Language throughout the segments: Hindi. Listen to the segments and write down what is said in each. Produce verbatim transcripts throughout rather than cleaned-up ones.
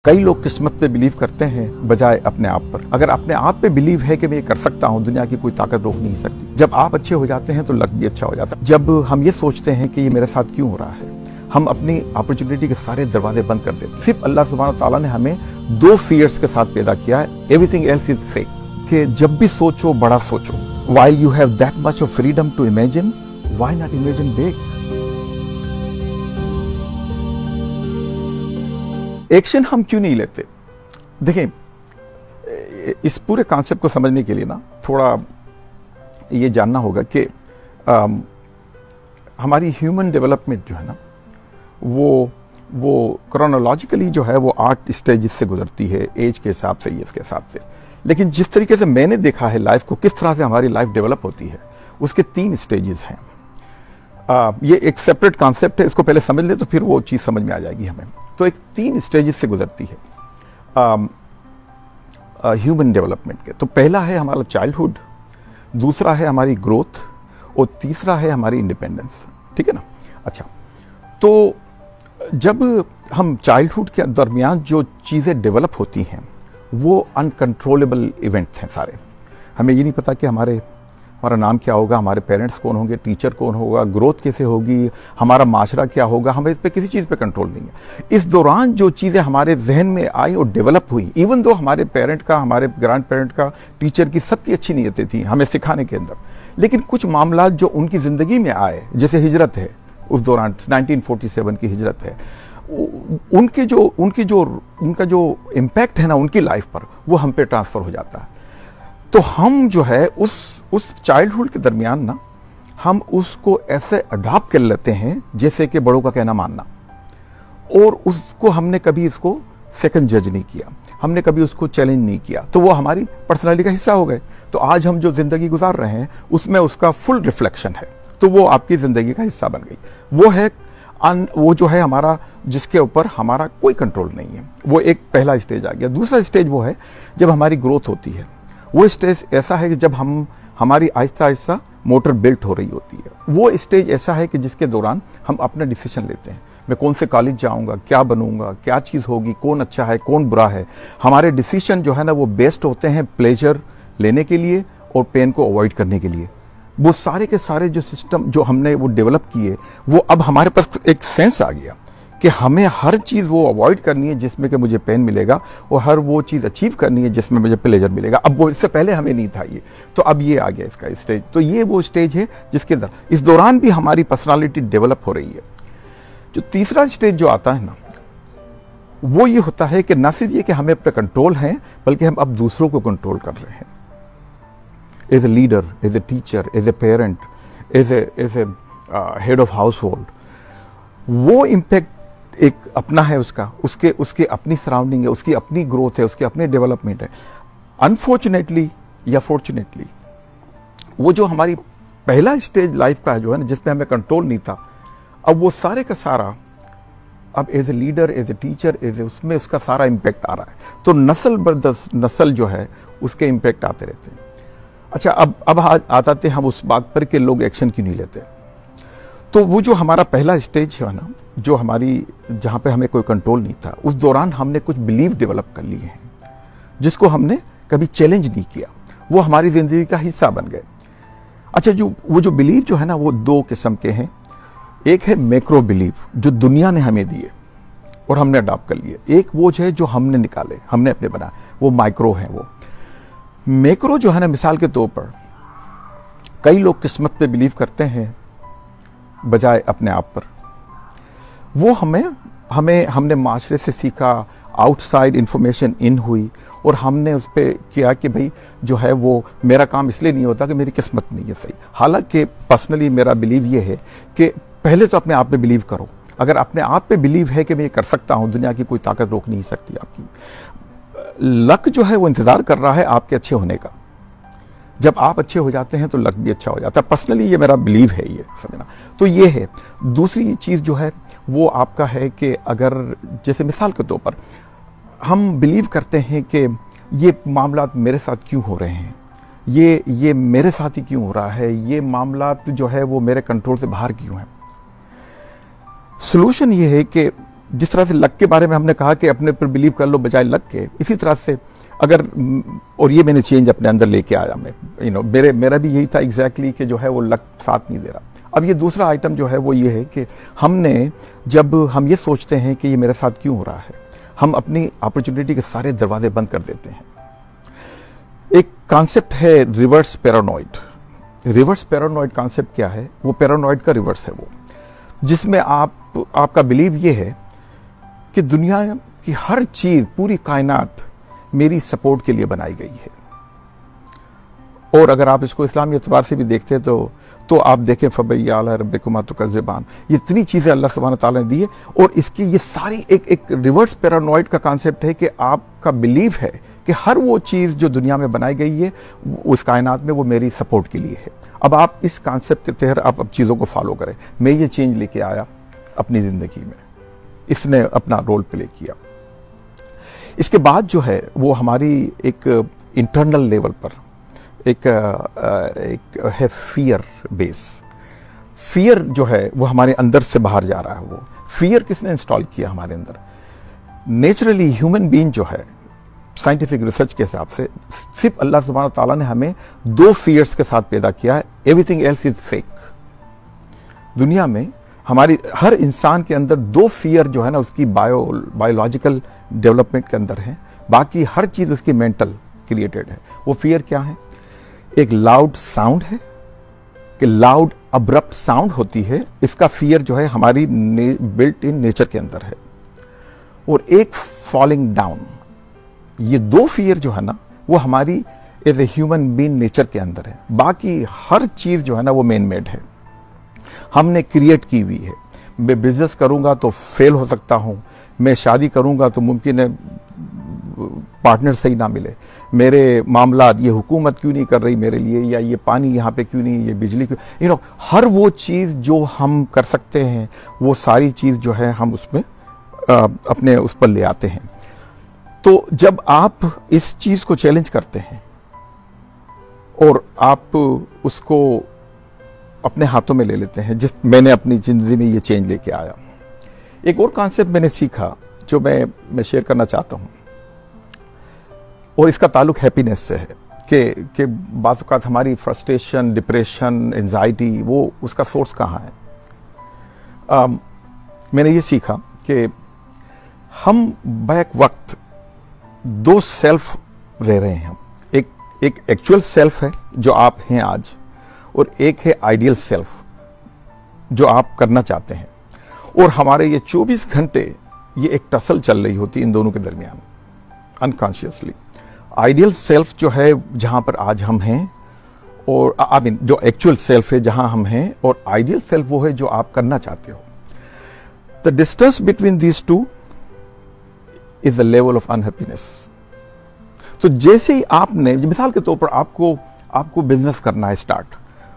कई लोग किस्मत पे बिलीव करते हैं बजाय अपने आप पर। अगर अपने आप पे बिलीव है कि मैं ये कर सकता हूँ, दुनिया की कोई ताकत रोक नहीं सकती। जब आप अच्छे हो जाते हैं तो लक भी अच्छा हो जाता है। जब हम ये सोचते हैं कि ये मेरे साथ क्यों हो रहा है, हम अपनी अपॉर्चुनिटी के सारे दरवाजे बंद कर देते हैं। सिर्फ अल्लाह सुब्हानहू तआला ने हमें दो फियर्स के साथ पैदा किया है, एवरीथिंग एल्स इज फेक। कि जब भी सोचो बड़ा सोचो। While you have that much of freedom to imagine, why not imagine big. Action हम क्यों नहीं लेते? देखें, इस पूरे कॉन्सेप्ट को समझने के लिए ना थोड़ा ये जानना होगा कि हमारी ह्यूमन डेवलपमेंट जो है ना वो वो क्रोनोलॉजिकली जो है वो आठ स्टेजेस से गुजरती है, एज के हिसाब से, ये इसके हिसाब से। लेकिन जिस तरीके से मैंने देखा है लाइफ को, किस तरह से हमारी लाइफ डेवलप होती है, उसके तीन स्टेजेस हैं। आ, ये एक सेपरेट कॉन्सेप्ट है, इसको पहले समझ ले तो फिर वो चीज़ समझ में आ जाएगी हमें। तो एक तीन स्टेजेस से गुजरती है ह्यूमन डेवलपमेंट के। तो पहला है हमारा चाइल्डहुड, दूसरा है हमारी ग्रोथ और तीसरा है हमारी इंडिपेंडेंस। ठीक है ना? अच्छा, तो जब हम चाइल्डहुड के दरमियान जो चीज़ें डेवलप होती हैं वो अनकंट्रोलेबल इवेंट्स हैं सारे। हमें ये नहीं पता कि हमारे हमारा नाम क्या होगा, हमारे पेरेंट्स कौन होंगे, टीचर कौन होगा, ग्रोथ कैसे होगी, हमारा माशरा क्या होगा, हमें इस पर किसी चीज़ पे कंट्रोल नहीं है। इस दौरान जो चीज़ें हमारे जहन में आई और डेवलप हुई, इवन दो हमारे पेरेंट का, हमारे ग्रैंड पेरेंट का, टीचर की, सबकी अच्छी नीयतें थी हमें सिखाने के अंदर, लेकिन कुछ मामला जो उनकी ज़िंदगी में आए, जैसे हिजरत है, उस दौरान नाइनटीन फोर्टी सेवन की हिजरत है, उनके जो उनकी जो उनका जो इम्पैक्ट है ना उनकी लाइफ पर, वो हम पे ट्रांसफ़र हो जाता है। तो हम जो है उस उस चाइल्डहुड के दरमियान ना हम उसको ऐसे अडॉप्ट कर लेते हैं जैसे कि बड़ों का कहना मानना, और उसको हमने कभी इसको सेकंड जज नहीं किया, हमने कभी उसको चैलेंज नहीं किया, तो वो हमारी पर्सनालिटी का हिस्सा हो गए। तो आज हम जो जिंदगी गुजार रहे हैं उसमें उसका फुल रिफ्लेक्शन है, तो वो आपकी जिंदगी का हिस्सा बन गई। वो है अन, वो जो है हमारा, जिसके ऊपर हमारा कोई कंट्रोल नहीं है। वो एक पहला स्टेज आ गया। दूसरा स्टेज वो है जब हमारी ग्रोथ होती है। वो स्टेज ऐसा है कि जब हम हमारी आहिस्ता आहिस्ता मोटर बिल्ट हो रही होती है। वो स्टेज ऐसा है कि जिसके दौरान हम अपना डिसीजन लेते हैं, मैं कौन से कॉलेज जाऊंगा, क्या बनूंगा, क्या चीज़ होगी, कौन अच्छा है, कौन बुरा है। हमारे डिसीजन जो है ना वो बेस्ड होते हैं प्लेजर लेने के लिए और पेन को अवॉइड करने के लिए। वो सारे के सारे जो सिस्टम जो हमने वो डेवलप किए, वो अब हमारे पास एक सेंस आ गया कि हमें हर चीज़ वो अवॉइड करनी है जिसमें कि मुझे पेन मिलेगा, और हर वो चीज़ अचीव करनी है जिसमें मुझे प्लेजर मिलेगा। अब वो इससे पहले हमें नहीं था ये, तो अब ये आ गया इसका स्टेज। तो ये वो स्टेज है जिसके अंदर इस दौरान भी हमारी पर्सनालिटी डेवलप हो रही है। जो तीसरा स्टेज जो आता है ना, वो ये होता है कि न सिर्फ ये कि हमें अपने कंट्रोल है, बल्कि हम अब दूसरों को कंट्रोल कर रहे हैं। As a leader, as a teacher, as a parent, as a as a head of household, वो इम्पैक्ट एक अपना है उसका, उसके उसके अपनी सराउंडिंग है, उसकी अपनी ग्रोथ है, उसकी अपनी डेवलपमेंट है। अनफॉर्चुनेटली या फॉर्चुनेटली, वो जो हमारी पहला स्टेज लाइफ का है जो है ना, जिसपे हमें कंट्रोल नहीं था, अब वो सारे का सारा अब as a leader, as a teacher, as a उसमें उसका सारा इम्पैक्ट आ रहा है। तो नस्ल बर नस्ल जो है उसके इम्पैक्ट आते रहते हैं। अच्छा, अब अब आते हैं हम उस बात पर कि लोग एक्शन क्यों नहीं लेते। तो वो जो हमारा पहला स्टेज है ना, जो हमारी, जहाँ पे हमें कोई कंट्रोल नहीं था, उस दौरान हमने कुछ बिलीव डेवलप कर लिए हैं जिसको हमने कभी चैलेंज नहीं किया, वो हमारी जिंदगी का हिस्सा बन गए। अच्छा, जो वो जो बिलीव जो है ना वो दो किस्म के हैं। एक है मैक्रो बिलीव जो दुनिया ने हमें दिए और हमने अडॉप्ट कर लिए। एक वो है जो हमने निकाले, हमने अपने बनाए, वो माइक्रो है। वो मैक्रो जो है ना, मिसाल के तौर पर कई लोग किस्मत पे बिलीव करते हैं बजाय अपने आप पर। वो हमें हमें हमने माशरे से सीखा, आउटसाइड इंफॉर्मेशन इन हुई और हमने उस पर किया कि भाई जो है वो मेरा काम इसलिए नहीं होता कि मेरी किस्मत नहीं है सही। हालांकि पर्सनली मेरा बिलीव ये है कि पहले तो अपने आप पे बिलीव करो। अगर अपने आप पे बिलीव है कि मैं ये कर सकता हूँ, दुनिया की कोई ताकत रोक नहीं सकती आपकी। लक जो है वो इंतज़ार कर रहा है आपके अच्छे होने का। जब आप अच्छे हो जाते हैं तो लक भी अच्छा हो जाता है। पर्सनली ये मेरा बिलीव है, ये समझना। तो ये है। दूसरी चीज़ जो है वो आपका है कि अगर जैसे मिसाल के तौर पर हम बिलीव करते हैं कि ये मामला मेरे साथ क्यों हो रहे हैं, ये ये मेरे साथ ही क्यों हो रहा है, ये मामला जो है वो मेरे कंट्रोल से बाहर क्यों है। सॉल्यूशन ये है कि जिस तरह से लक के बारे में हमने कहा कि अपने पर बिलीव कर लो बजाय लक के, इसी तरह से अगर, और ये मैंने चेंज अपने अंदर लेके आया मैं, यू नो मेरे मेरा भी यही था एग्जैक्टली कि जो है वो लक साथ नहीं दे रहा। अब ये दूसरा आइटम जो है वो ये है कि हमने, जब हम ये सोचते हैं कि ये मेरे साथ क्यों हो रहा है, हम अपनी अपॉर्चुनिटी के सारे दरवाजे बंद कर देते हैं। एक कॉन्सेप्ट है reverse paranoid. Reverse paranoid concept क्या है? वो पैरानॉइड का रिवर्स है वो, जिसमें आप आपका बिलीव ये है कि दुनिया की हर चीज, पूरी कायनात मेरी सपोर्ट के लिए बनाई गई है। और अगर आप इसको इस्लामी एतबार से भी देखते हैं तो तो आप देखें फबैया अला रब्बिकुमा तुकज़्ज़िबान, ये इतनी चीजें अल्लाह सुब्हानहू तआला ने दी है। और इसकी ये सारी एक एक रिवर्स पैरानॉइड का कॉन्सेप्ट है कि आपका बिलीव है कि हर वो चीज जो दुनिया में बनाई गई है उस कायनात में वो मेरी सपोर्ट के लिए है। अब आप इस कॉन्सेप्ट के तहत आप अब चीजों को फॉलो करें। मैं ये चेंज लेके आया अपनी जिंदगी में, इसने अपना रोल प्ले किया। इसके बाद जो है वो हमारी एक इंटरनल लेवल पर एक, एक है फियर बेस। फियर जो है वो हमारे अंदर से बाहर जा रहा है। वो फियर किसने इंस्टॉल किया हमारे अंदर? नेचुरली ह्यूमन बीइंग जो है, साइंटिफिक रिसर्च के हिसाब से सिर्फ अल्लाह सुब्हानहू तआला ने हमें दो फियर्स के साथ पैदा किया है। Everything else is fake. दुनिया में हमारी हर इंसान के अंदर दो फियर जो है ना उसकी बायो बायोलॉजिकल डेवलपमेंट के अंदर है, बाकी हर चीज उसकी मेंटल क्रिएटेड है। वो फियर क्या है? एक लाउड साउंड है कि लाउड अब्रप्ट साउंड होती है, इसका फियर जो है हमारी बिल्ट इन नेचर के अंदर है। और एक फॉलिंग डाउन, ये दो फियर जो है ना वो हमारी as a human being nature के अंदर है। बाकी हर चीज जो है ना वो मैन मेड है, हमने क्रिएट की हुई है। मैं बिजनेस करूंगा तो फेल हो सकता हूं, मैं शादी करूंगा तो मुमकिन है पार्टनर सही ना मिले, मेरे मामला ये हुकूमत क्यों नहीं कर रही मेरे लिए, या ये पानी यहाँ पे क्यों नहीं, ये बिजली क्यों, यू नो हर वो चीज जो हम कर सकते हैं वो सारी चीज जो है हम उसमें आ, अपने उस पर ले आते हैं। तो जब आप इस चीज को चैलेंज करते हैं और आप उसको अपने हाथों में ले लेते हैं, जिस मैंने अपनी जिंदगी में ये चेंज लेके आया। एक और कॉन्सेप्ट मैंने सीखा जो मैं मैं शेयर करना चाहता हूं, और इसका ताल्लुक हैप्पीनेस से है कि कि बात औक़ात हमारी फ्रस्ट्रेशन, डिप्रेशन, एंजाइटी, वो उसका सोर्स कहाँ है। आ, मैंने ये सीखा कि हम बैक वक्त दो सेल्फ रह रहे हैं। हम एक एक एक्चुअल सेल्फ है जो आप हैं आज, और एक है आइडियल सेल्फ जो आप करना चाहते हैं। और हमारे ये चौबीस घंटे ये एक टसल चल रही होती है इन दोनों के दरमियान अनकॉन्शियसली। आइडियल सेल्फ जो है जहां पर आज हम हैं, और आई मीन जो एक्चुअल सेल्फ है जहां हम हैं, और आइडियल सेल्फ वो है जो आप करना चाहते हो। The distance between these two is the level of unhappiness. तो जैसे ही आपने, मिसाल के तौर पर आपको आपको बिजनेस करना है स्टार्ट,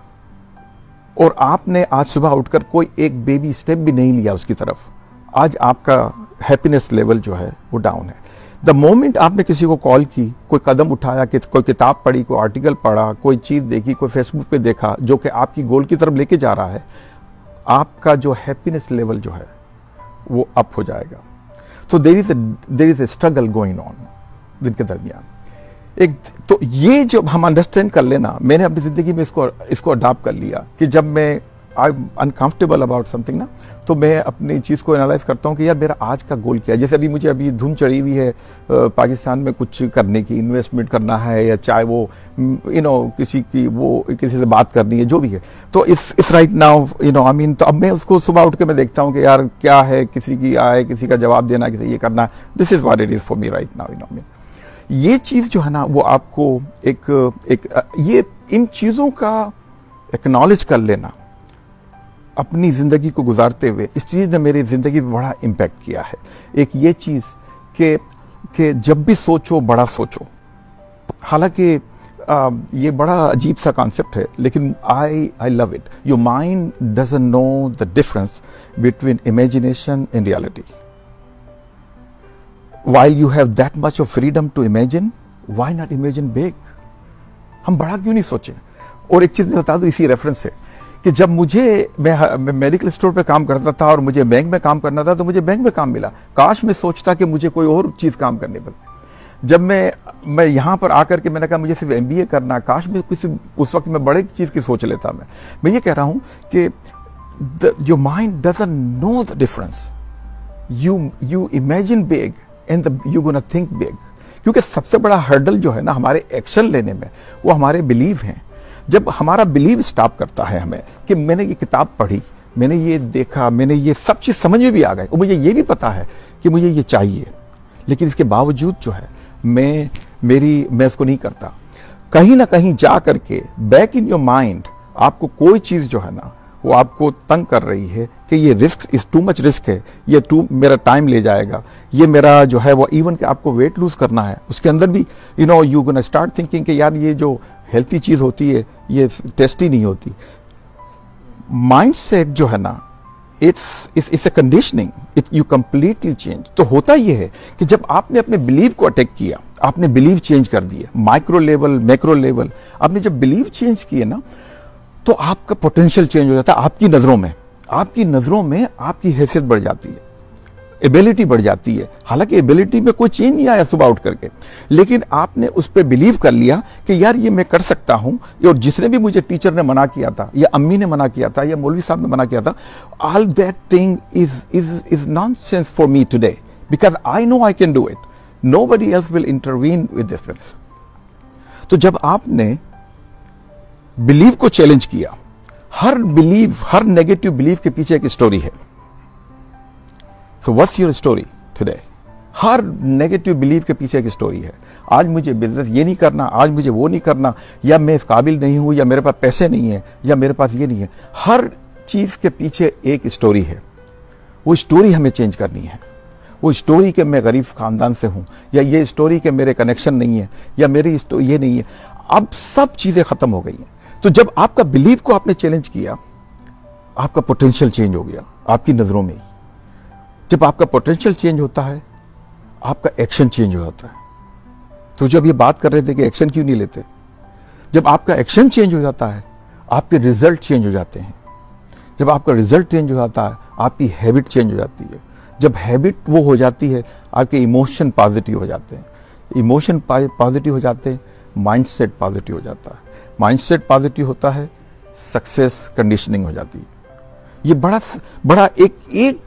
और आपने आज सुबह उठकर कोई एक बेबी स्टेप भी नहीं लिया उसकी तरफ, आज आपका हैप्पीनेस लेवल जो है वो डाउन है। द मोमेंट आपने किसी को कॉल की, कोई कदम उठाया, कि कोई किताब पढ़ी, कोई आर्टिकल पढ़ा, कोई चीज देखी, कोई फेसबुक पे देखा जो कि आपकी गोल की तरफ लेके जा रहा है, आपका जो हैप्पीनेस लेवल जो है वो अप हो जाएगा। तो there is there is a struggle going on जिनके दरमियान एक। तो ये जब हम अंडरस्टैंड कर लेना, मैंने अपनी जिंदगी में इसको इसको अडॉप्ट कर लिया कि जब मैं I am uncomfortable about something ना, तो मैं अपनी चीज को एनालाइज करता हूँ कि यार मेरा आज का गोल क्या है। जैसे अभी मुझे अभी धुन चढ़ी हुई है पाकिस्तान में कुछ करने की, इन्वेस्टमेंट करना है, या चाहे वो यू नो किसी की वो किसी से बात करनी है, जो भी है। तो इस इस right now you know I mean, तो अब मैं उसको सुबह उठ के मैं देखता हूँ कि यार क्या है, किसी की आए, किसी का जवाब देना, किसी ये करना, this is what it is for me right now, you know. ये चीज जो है ना वो आपको एक एक ये इन चीजों का एक्नॉलेज कर लेना अपनी जिंदगी को गुजारते हुए, इस चीज ने मेरी जिंदगी में बड़ा इम्पैक्ट किया है। एक ये चीज कि कि जब भी सोचो बड़ा सोचो। हालांकि ये बड़ा अजीब सा कॉन्सेप्ट है, लेकिन I I love it. Your mind doesn't know the difference between imagination and reality. While you have that much of freedom to imagine, why not imagine big? हम बड़ा क्यों नहीं सोचें? और एक चीज मैं बता दूं इसी रेफरेंस से कि जब मुझे मैं, मैं मेडिकल स्टोर पे काम करता था और मुझे बैंक में काम करना था तो मुझे बैंक में काम मिला। काश मैं सोचता कि मुझे कोई और चीज काम करने पड़ती। जब मैं मैं यहाँ पर आकर के मैंने कहा मुझे सिर्फ एमबीए करना, काश मैं किसी उस वक्त मैं बड़े चीज की सोच लेता। मैं मैं ये कह रहा हूं कि your mind doesn't know the difference. You you imagine big and you gonna think big. क्योंकि सबसे बड़ा हर्डल जो है ना हमारे एक्शन लेने में वो हमारे बिलीव हैं। जब हमारा बिलीव स्टॉप करता है हमें कि मैंने ये किताब पढ़ी, मैंने ये देखा, मैंने ये सब चीज समझ में भी आ गए और मुझे ये भी पता है कि मुझे ये चाहिए, लेकिन इसके बावजूद जो है मैं मेरी मैं इसको नहीं करता। कहीं ना कहीं जा करके बैक इन योर माइंड आपको कोई चीज जो है ना वो आपको तंग कर रही है कि ये risk is too much risk है, ये टू मेरा टाइम ले जाएगा, ये मेरा जो है वो इवन कि आपको वेट लूज करना है उसके अंदर भी you know you gonna start thinking कि यार ये जो हेल्थी चीज होती है ये टेस्टी नहीं होती। माइंडसेट जो है ना it's it's a conditioning, it you completely change. तो होता यह है कि जब आपने अपने बिलीव को अटैक किया, आपने बिलीव चेंज कर दिए, माइक्रो लेवल मैक्रो लेवल, आपने जब बिलीव चेंज किए ना तो आपका पोटेंशियल चेंज हो जाता है। आपकी नजरों में आपकी नजरों में आपकी हैसियत बढ़ जाती है, एबिलिटी बढ़ जाती है। हालांकि एबिलिटी में कोई चेंज नहीं आया सुबह उठ करके, लेकिन आपने उस पर बिलीव कर लिया कि यार ये मैं कर सकता हूं। और जिसने भी मुझे टीचर ने मना किया था या अम्मी ने मना किया था या मौलवी साहब ने मना किया था, all that thing is is is nonsense for me today because I know I can do it, nobody else will intervene with this. तो जब आपने बिलीव को चैलेंज किया, हर बिलीव हर नेगेटिव बिलीव के पीछे एक स्टोरी है। So what's your story today? हर नेगेटिव बिलीव के पीछे एक स्टोरी है। आज मुझे बिजनेस ये नहीं करना, आज मुझे वो नहीं करना, या मैं इस काबिल नहीं हूं, या मेरे पास पैसे नहीं है, या मेरे पास ये नहीं है। हर चीज के पीछे एक स्टोरी है। वो स्टोरी हमें चेंज करनी है। वो स्टोरी के मैं गरीब खानदान से हूं, या ये स्टोरी के मेरे कनेक्शन नहीं है, या मेरी ये नहीं है। अब सब चीजें खत्म हो गई हैं। तो जब आपका बिलीव को आपने चैलेंज किया, आपका पोटेंशियल चेंज हो गया आपकी नजरों में ही। जब आपका पोटेंशियल चेंज होता है, आपका एक्शन चेंज हो जाता है। तो जब ये बात कर रहे थे कि एक्शन क्यों नहीं लेते, जब आपका एक्शन चेंज हो जाता है, आपके रिजल्ट चेंज हो जाते हैं। जब आपका रिजल्ट चेंज हो जाता है, आपकी हैबिट चेंज हो जाती है। जब हैबिट वो हो जाती है, आपके इमोशन पॉजिटिव हो जाते हैं। इमोशन पॉजिटिव हो जाते हैं, माइंडसेट पॉजिटिव हो जाता है। माइंडसेट पॉजिटिव होता है, सक्सेस कंडीशनिंग हो जाती है। ये बड़ा बड़ा एक एक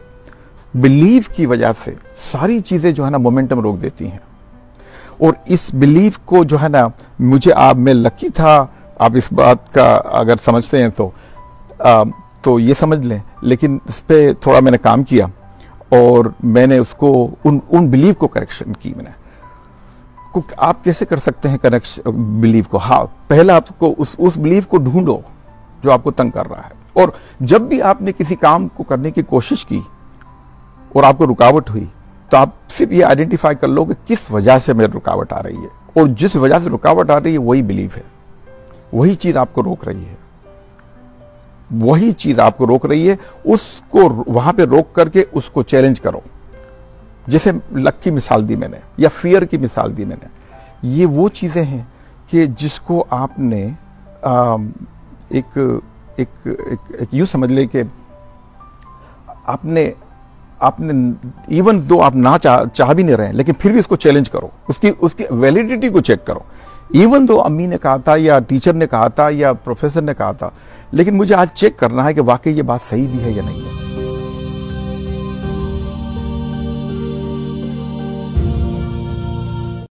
बिलीव की वजह से सारी चीजें जो है ना मोमेंटम रोक देती हैं। और इस बिलीव को जो है ना, मुझे आप मैं लकी था, आप इस बात का अगर समझते हैं तो आ, तो ये समझ लें। लेकिन इस पर थोड़ा मैंने काम किया और मैंने उसको उन उन बिलीव को करेक्शन की मैंने। आप कैसे कर सकते हैं कनेक्शन बिलीव को? हाँ, पहला आपको उस उस बिलीव को ढूंढो जो आपको तंग कर रहा है। और जब भी आपने किसी काम को करने की कोशिश की और आपको रुकावट हुई, तो आप सिर्फ ये आइडेंटिफाई कर लो कि किस वजह से मेरी रुकावट आ रही है। और जिस वजह से रुकावट आ रही है वही बिलीव है, वही चीज आपको रोक रही है, वही चीज आपको रोक रही है। उसको वहां पे रोक करके उसको चैलेंज करो। जैसे लक की मिसाल दी मैंने, या फियर की मिसाल दी मैंने। ये वो चीजें हैं कि जिसको आपने आ, एक एक, एक, एक यूं समझ ले कि आपने आपने इवन दो आप ना चाह चाह भी नहीं रहे हैं, लेकिन फिर भी इसको चैलेंज करो, उसकी उसकी वैलिडिटी को चेक करो। इवन दो अम्मी ने कहा था, या टीचर ने कहा था, या प्रोफेसर ने कहा था, लेकिन मुझे आज चेक करना है कि वाकई ये बात सही भी है या नहीं है।